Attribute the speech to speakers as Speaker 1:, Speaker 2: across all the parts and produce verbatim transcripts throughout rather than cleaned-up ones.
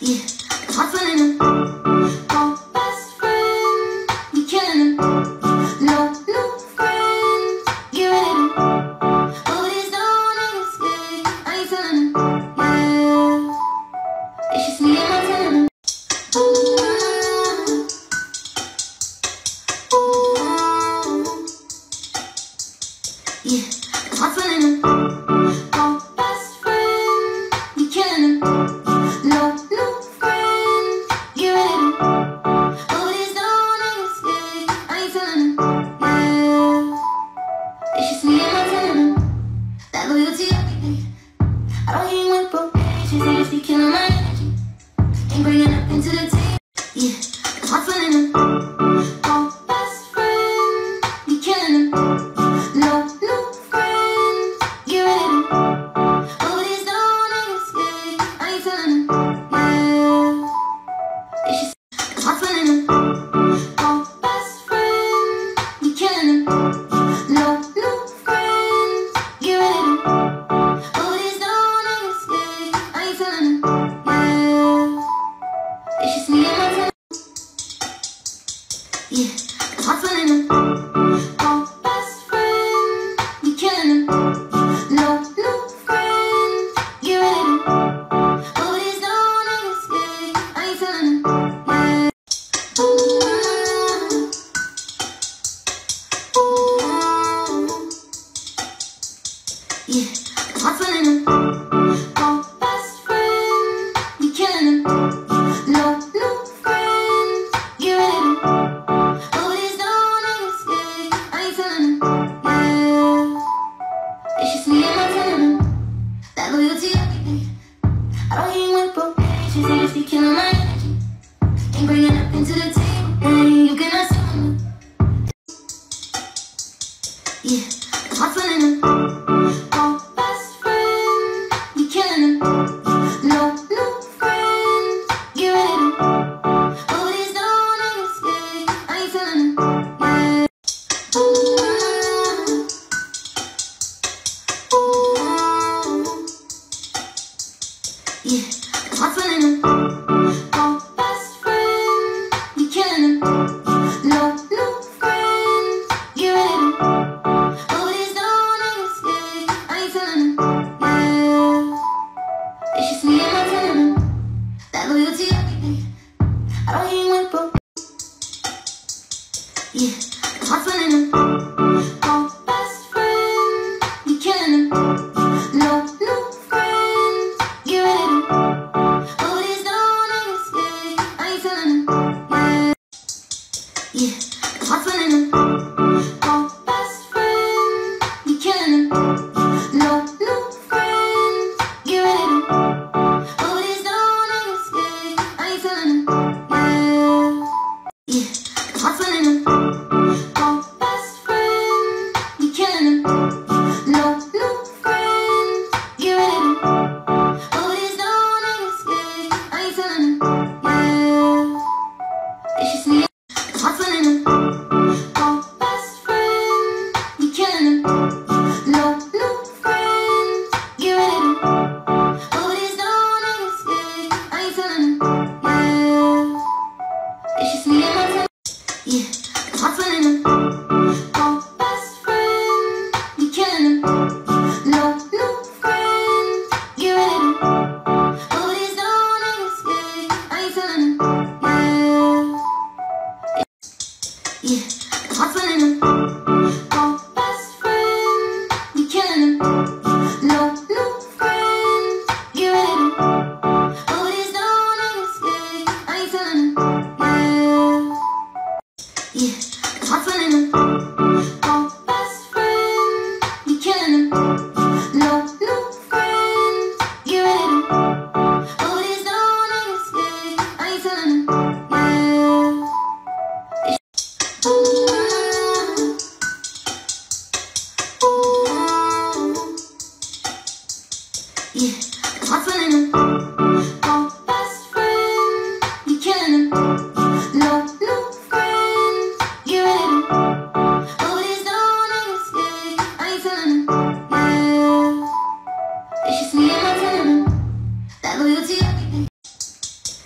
Speaker 1: Yeah, I'm feeling them. Oh, best friend, we killing them. No new friends, get rid of them. Oh, these no niggas, yeah, I ain't feeling them. Yeah, it's just me and my feeling them. Ooh, ooh, yeah, I'm feeling them. Oh, best friend, we killing them. No new friends, get rid of them. Oh, these no niggas, yeah, I ain't feeling them. Yeah, it's just me and my feeling them. That loyalty, everything. I don't hang with broke bitches, they just be killing my energy. Ain't bringing up into the team. Yeah, I'm feeling them. Oh, best friend, we killing them. No new friends, get rid of them. Oh, these no niggas, yeah, I ain't feeling them. Yeah, it's just I'm feeling them. Oh, best friend, we killing them. No new friends, get rid of them. Oh, these no niggas, yeah, I ain't feeling them. Yeah, it's just me and my feelings. Yeah, I'm feeling them. Oh, best friend, we killing them. No new friends, get rid of them. Oh, these no niggas, yeah, I ain't feeling them. Yeah. Ooh, ooh, yeah, I'm feeling them. Oh, best friend, we killing them. No new friends, get rid of them. Oh, these no niggas, yeah, I ain't feeling them. Yeah, it's just me and my feeling them. That loyalty, everything. I don't hang with broke bitches, they just be killing my energy. Ain't bringing up into the team, and you cannot see me. Yeah, I'm feeling them. Oh, best friend, we killing them. No new friends, get rid of them. Oh, these no niggas, yeah, I ain't feeling them. Yeah. Ooh, ooh, yeah, I'm feeling them. Oh, best friend, we killing them. No new friends, get rid of them. Oh, these no niggas, yeah, I ain't feeling them. Yeah, it's just me and my feeling them. That loyalty, everything. I don't hang with broke. Yeah, I'm feeling them. Oh, best friend, we killing them. No new friends, get rid of them. Oh, these no niggas, yeah, I ain't feeling them. Yeah, yeah, I'm feeling them. Oh, best friend, we killing them. No new friends, get rid of them. Oh, these no niggas, yeah, I ain't feeling them. Yeah, yeah, I'm feeling them. Oh, best friend, we killing them. No new friends, get rid of them. Oh, these no niggas, yeah, I ain't feeling them. Yeah, it's just me. I'm feeling them. Oh, best friend, we killing them. No new friends, get rid of them. Oh, these no niggas, yeah, I ain't feeling them. Yeah, it's just me and my feelings. Yeah, I'm feeling them. Oh, best friend, we killing them. No new friends, get rid of them. Oh, these no niggas, yeah, I ain't feeling them. Yeah, yeah, I'm feeling them. Oh, best friend, we killing them. No new friends, get rid of them. Oh, these no niggas, yeah, I ain't feeling them. Yeah, yeah, I'm feeling them. Oh, best friend, we killing them. No new friends, get rid of them. Oh, these no niggas, yeah, I ain't feeling them. Yeah, ooh, ooh, yeah, I'm feeling them. Oh, best friend, we killing them. No new friends, get rid of them. Oh, these no niggas, yeah, I ain't feeling them. Yeah, it's just me and my feeling them. That loyalty, everything.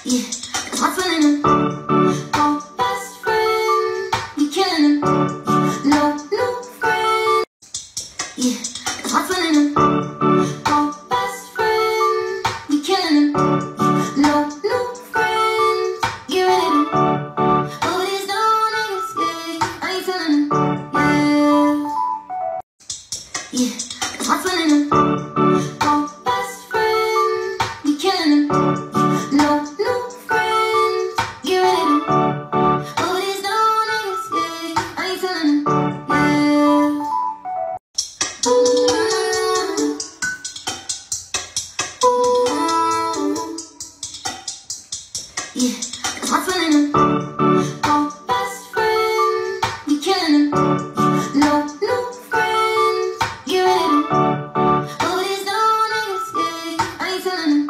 Speaker 1: Yeah, that's my feeling. Oh, best friend, you killing it. No new friend. Yeah, that's my feeling. Oh, best friend, you killing it. No new friend. Get ready to. Oh, these no niggas, yeah, I ain't feeling it. Yeah, yeah, that's my feeling. Oh, best friend, you killing it. No new friends, get ready to. Oh, these no niggas, yeah, I ain't feeling it. Yeah. Ooh, ooh, yeah, that's my feeling. Oh, best friend, you killing it. No new friends, get ready to. Oh, these no niggas, yeah, I ain't feeling it.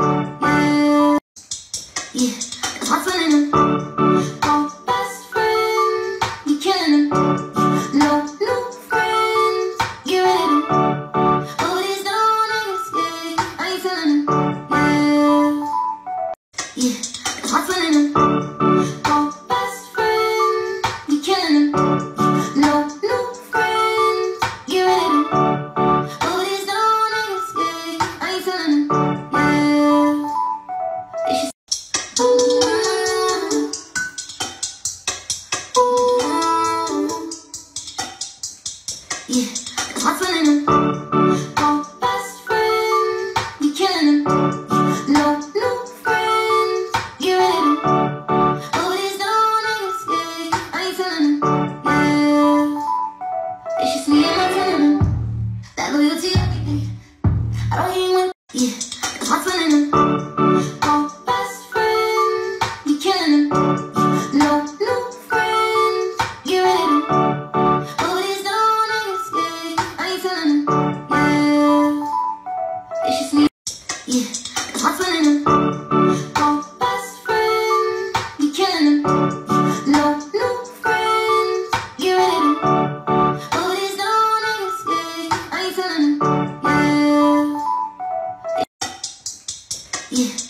Speaker 1: Yeah, yeah, that's my feeling. Oh, best friend, you killing it. No new friends, get ready to. Oh, these no niggas, yeah, I ain't feeling it. Yeah, yeah, that's my feeling. Oh, best friend, you killing it. No new friends, get ready to. Oh, these no niggas, yeah, I ain't feeling it. Yeah. It's just, ooh, ooh, yeah, that's my feeling. Oh, best friend, you killing it. No new friends, get ready to. Oh, these no niggas, yeah, I ain't feeling it. Yeah. It's just me and my feeling. That loyalty, everything. I don't hang with. Yeah, that's my feeling. Oh, best friend, you killing it. No new friends, get ready to. Oh, these no niggas, yeah, I ain't feeling it. Yeah. It's just me. Yeah, that's my feeling. Oh, best friend, you killing it. No new friends, get ready to. Oh, these no niggas, yeah, I ain't feeling it. Yeah. Yeah.